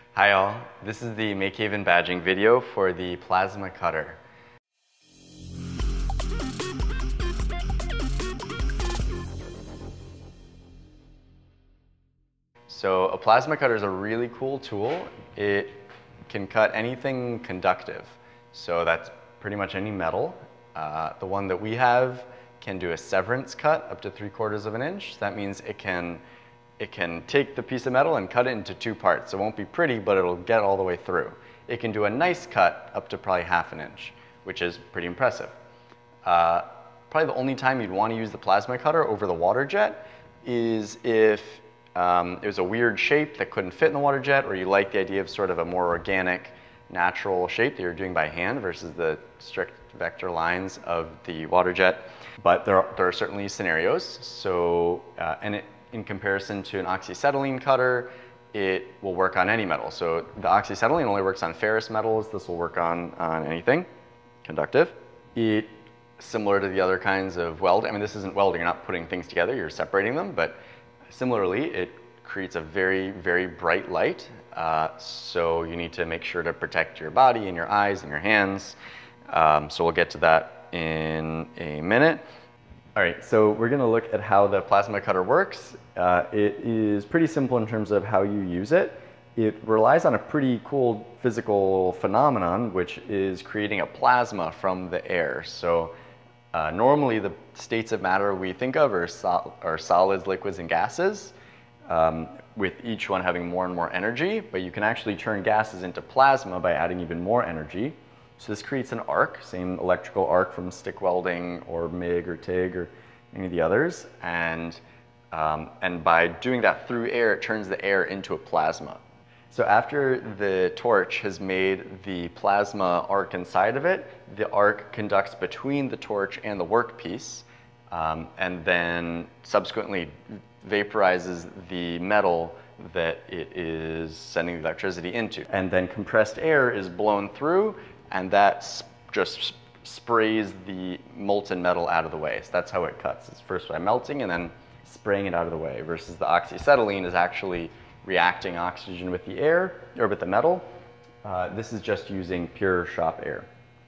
Hi all, this is the MakeHaven badging video for the plasma cutter. So a plasma cutter is a really cool tool. It can cut anything conductive. So that's pretty much any metal. The one that we have can do a severance cut up to 3/4 of an inch. That means it can take the piece of metal and cut it into two parts. It won't be pretty, but it'll get all the way through. It can do a nice cut up to probably 1/2 inch, which is pretty impressive. Probably the only time you'd want to use the plasma cutter over the water jet is if it was a weird shape that couldn't fit in the water jet, or you like the idea of sort of a more organic, natural shape that you're doing by hand versus the strict vector lines of the water jet. But there are certainly scenarios. So, in comparison to an oxyacetylene cutter, it will work on any metal. So the oxyacetylene only works on ferrous metals. This will work on anything conductive. Similar to the other kinds of welding. I mean, this isn't welding. You're not putting things together. You're separating them. But similarly, it creates a very, very bright light. So you need to make sure to protect your body and your eyes and your hands. So we'll get to that in a minute. All right, so we're gonna look at how the plasma cutter works. It is pretty simple in terms of how you use it. It relies on a pretty cool physical phenomenon, which is creating a plasma from the air. So normally the states of matter we think of are solids, liquids, and gases, with each one having more and more energy, but you can actually turn gases into plasma by adding even more energy. So this creates an arc, same electrical arc from stick welding or MIG or TIG or any of the others. And by doing that through air, it turns the air into a plasma. So after the torch has made the plasma arc inside of it, the arc conducts between the torch and the workpiece, and then subsequently vaporizes the metal that it is sending the electricity into. And then compressed air is blown through, and that just sprays the molten metal out of the way. So that's how it cuts. It's first by melting and then spraying it out of the way, versus the oxyacetylene is actually reacting oxygen with the air, or with the metal. This is just using pure shop air.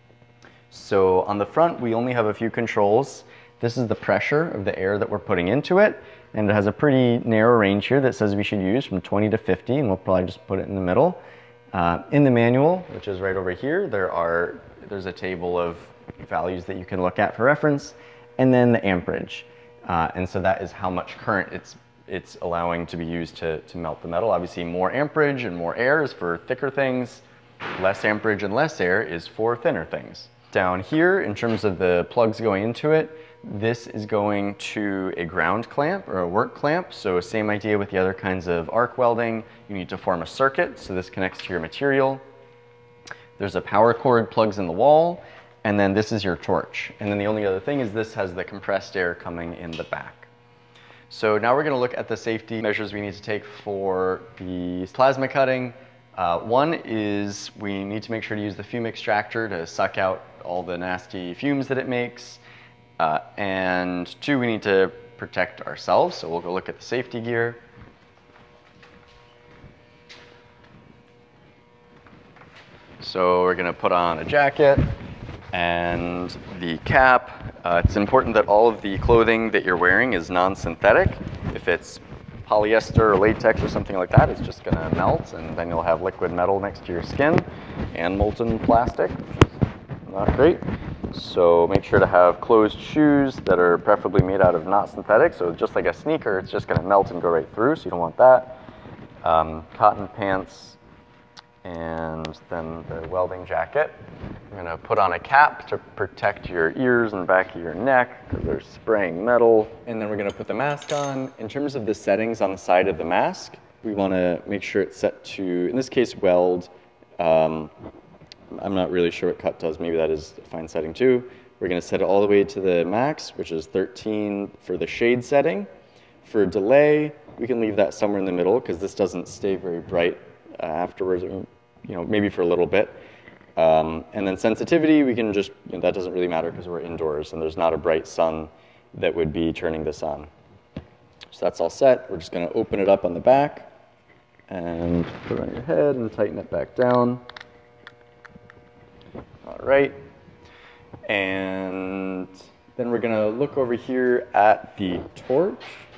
So on the front, we only have a few controls. This is the pressure of the air that we're putting into it, and it has a pretty narrow range here that says we should use from 20 to 50, and we'll probably just put it in the middle. In the manual, which is right over here, there's a table of values that you can look at for reference, and then the amperage. And so that is how much current it's allowing to be used to melt the metal. Obviously, more amperage and more air is for thicker things. Less amperage and less air is for thinner things. Down here, in terms of the plugs going into it, this is going to a ground clamp or a work clamp. So same idea with the other kinds of arc welding. You need to form a circuit, so this connects to your material. There's a power cord plugs in the wall, and then this is your torch. And then the only other thing is this has the compressed air coming in the back. So now we're gonna look at the safety measures we need to take for the plasma cutting. One is we need to make sure to use the fume extractor to suck out all the nasty fumes that it makes. And two, we need to protect ourselves, so we'll go look at the safety gear. So we're gonna put on a jacket and the cap. It's important that all of the clothing that you're wearing is non-synthetic. If it's polyester or latex or something like that, it's just gonna melt, and then you'll have liquid metal next to your skin and molten plastic, which is not great. So make sure to have closed shoes that are preferably made out of not synthetic. So just like a sneaker, it's just gonna melt and go right through, so you don't want that. Cotton pants, and then the welding jacket. I'm gonna put on a cap to protect your ears and back of your neck, because they're spraying metal. And then we're gonna put the mask on. In terms of the settings on the side of the mask, we wanna make sure it's set to, in this case, weld. I'm not really sure what cut does. Maybe that is a fine setting too. We're gonna set it all the way to the max, which is 13 for the shade setting. For delay, we can leave that somewhere in the middle, because this doesn't stay very bright afterwards, maybe for a little bit. And then sensitivity, we can just, that doesn't really matter because we're indoors and there's not a bright sun that would be turning this on. So that's all set. We're just gonna open it up on the back and put it on your head and tighten it back down. All right. And then we're gonna look over here at the torch.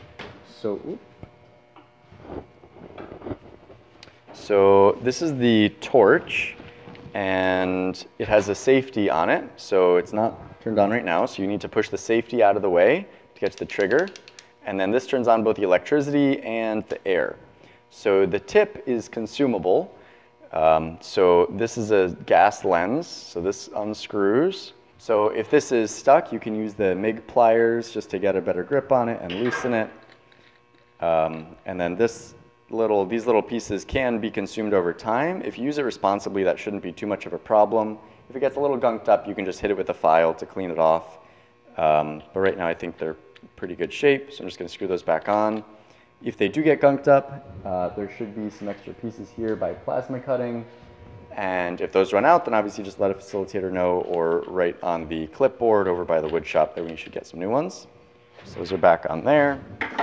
So this is the torch, and it has a safety on it, so it's not turned on right now, so you need to push the safety out of the way to get to the trigger, and then this turns on both the electricity and the air. So the tip is consumable. So this is a gas lens, so this unscrews. So if this is stuck, you can use the MIG pliers just to get a better grip on it and loosen it. And then these little pieces can be consumed over time. If you use it responsibly, that shouldn't be too much of a problem. If it gets a little gunked up, you can just hit it with a file to clean it off. But right now I think they're pretty good shape, so I'm just gonna screw those back on. If they do get gunked up, there should be some extra pieces here by plasma cutting. And if those run out, then obviously just let a facilitator know or write on the clipboard over by the wood shop that we should get some new ones. So those are back on there.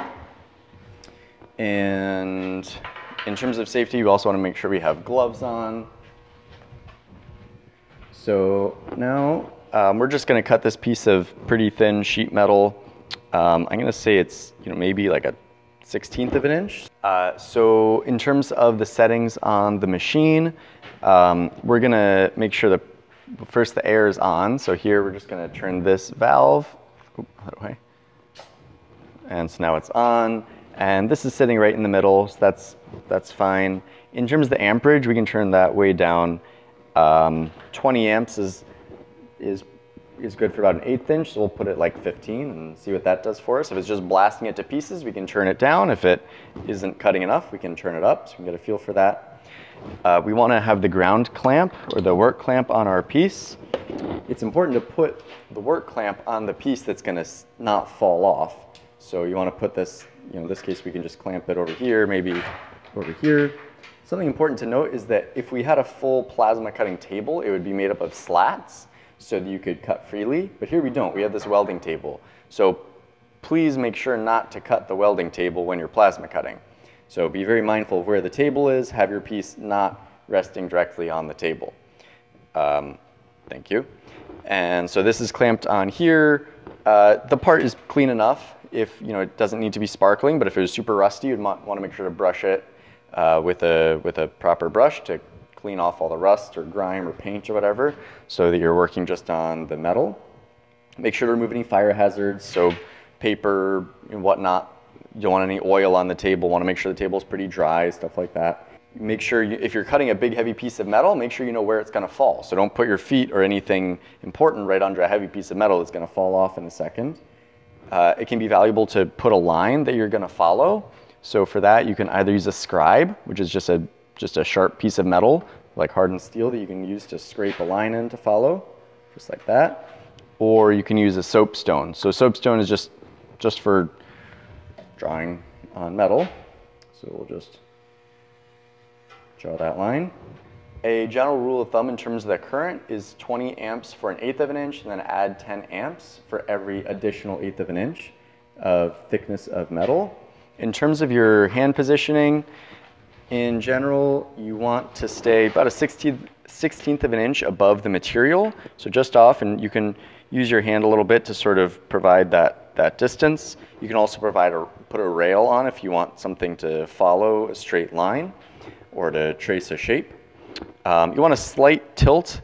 And in terms of safety, you also want to make sure we have gloves on. So now we're just going to cut this piece of pretty thin sheet metal. I'm going to say it's maybe like a 1/16 of an inch. So in terms of the settings on the machine, we're going to make sure that first the air is on. So here we're just going to turn this valve. That way. And so now it's on. And this is sitting right in the middle, so that's fine. In terms of the amperage, we can turn that way down. 20 amps is good for about an 1/8 inch, so we'll put it like 15 and see what that does for us. If it's just blasting it to pieces, we can turn it down. If it isn't cutting enough, we can turn it up, so we can get a feel for that. We want to have the ground clamp or the work clamp on our piece. It's important to put the work clamp on the piece that's going to not fall off. So you want to put this, in this case, we can just clamp it over here, maybe over here. Something important to note is that if we had a full plasma cutting table, it would be made up of slats so that you could cut freely. But here we don't. We have this welding table. So please make sure not to cut the welding table when you're plasma cutting. So be very mindful of where the table is. Have your piece not resting directly on the table. Thank you. And so this is clamped on here. The part is clean enough. If it doesn't need to be sparkling, but if it was super rusty, you'd want to make sure to brush it with a proper brush to clean off all the rust or grime or paint or whatever, so that you're working just on the metal. Make sure to remove any fire hazards, so paper and whatnot. You don't want any oil on the table. Want to make sure the table is pretty dry, stuff like that. Make sure if you're cutting a big heavy piece of metal, make sure you know where it's going to fall. So don't put your feet or anything important right under a heavy piece of metal that's going to fall off in a second. It can be valuable to put a line that you're going to follow. So for that, you can either use a scribe, which is just a sharp piece of metal, like hardened steel, that you can use to scrape a line in to follow, just like that. Or you can use a soapstone. So soapstone is just for drawing on metal. So we'll just draw that line. A general rule of thumb in terms of the current is 20 amps for an 1/8 of an inch, and then add 10 amps for every additional 1/8 of an inch of thickness of metal. In terms of your hand positioning, in general, you want to stay about a 16th of an inch above the material, so just off, and you can use your hand a little bit to sort of provide that distance. You can also put a rail on if you want something to follow a straight line or to trace a shape. You want a slight tilt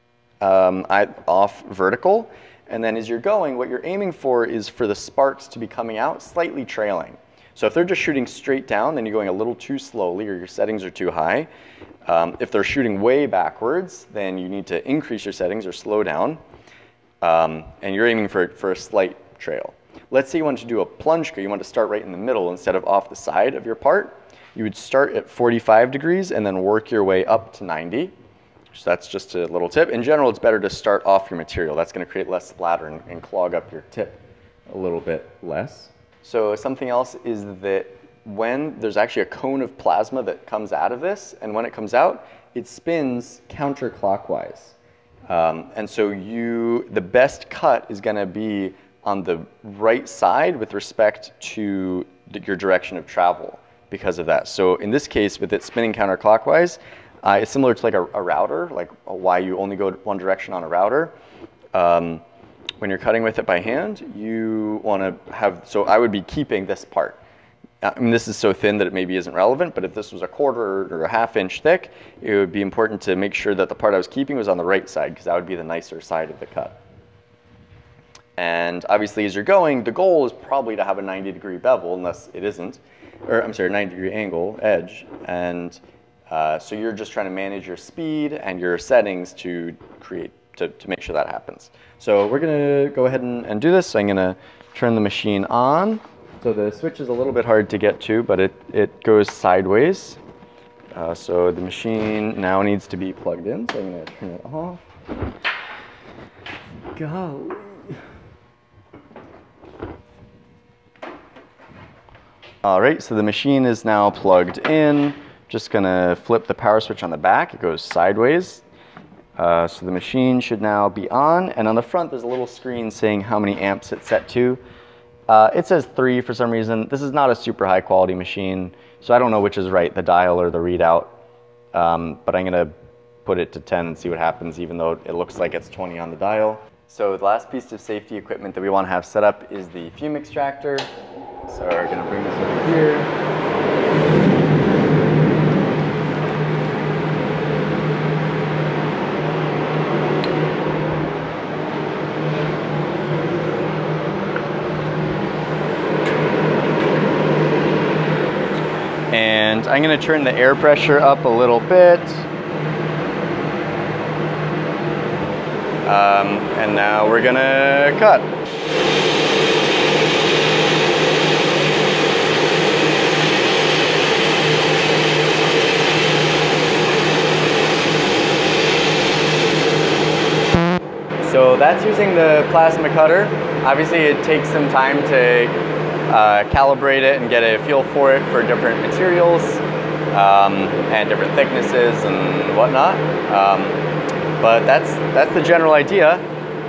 off vertical, and then as you're going, what you're aiming for is for the sparks to be coming out slightly trailing. So if they're just shooting straight down, then you're going a little too slowly or your settings are too high. If they're shooting way backwards, then you need to increase your settings or slow down, and you're aiming for a slight trail. Let's say you want to do a plunge cut. You want to start right in the middle instead of off the side of your part. You would start at 45 degrees and then work your way up to 90. So that's just a little tip. In general, it's better to start off your material. That's going to create less splatter and clog up your tip a little bit less. So something else is that when there's actually a cone of plasma that comes out of this, and when it comes out, it spins counterclockwise. And so the best cut is going to be on the right side with respect to your direction of travel. because of that. So in this case, with it spinning counterclockwise, it's similar to like a router, like why you only go one direction on a router. When you're cutting with it by hand, you want to have, so I would be keeping this part. I mean, this is so thin that it maybe isn't relevant, but if this was a quarter or a half-inch thick, it would be important to make sure that the part I was keeping was on the right side, because that would be the nicer side of the cut. And obviously, as you're going, the goal is probably to have a 90-degree bevel, unless it isn't, or I'm sorry, 90-degree angle, edge. And so you're just trying to manage your speed and your settings to create, to make sure that happens. So we're going to go ahead and do this. So I'm going to turn the machine on. So the switch is a little bit hard to get to, but it goes sideways. So the machine now needs to be plugged in. So I'm going to turn it off. Golly. All right, so the machine is now plugged in. Just gonna flip the power switch on the back. It goes sideways. So the machine should now be on. And on the front, there's a little screen saying how many amps it's set to. It says 3 for some reason. This is not a super high quality machine, so I don't know which is right, the dial or the readout. But I'm gonna put it to 10 and see what happens, even though it looks like it's 20 on the dial. So the last piece of safety equipment that we want to have set up is the fume extractor. So we're going to bring this over here. And I'm going to turn the air pressure up a little bit. And now we're gonna cut. So that's using the plasma cutter. Obviously it takes some time to calibrate it and get a feel for it for different materials and different thicknesses and whatnot. But that's the general idea.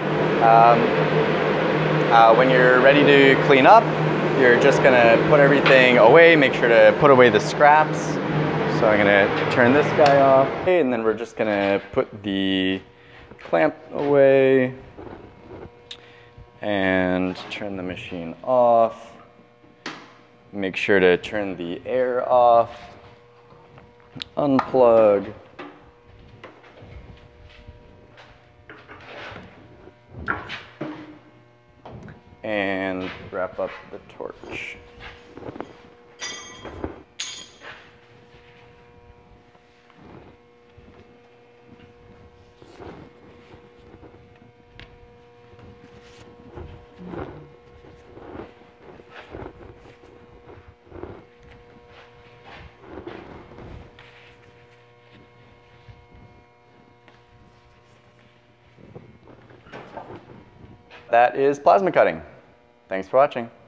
When you're ready to clean up, you're just gonna put everything away, make sure to put away the scraps. So I'm gonna turn this guy off, and then we're just gonna put the clamp away and turn the machine off. Make sure to turn the air off, unplug. And wrap up the torch. That is plasma cutting. Thanks for watching.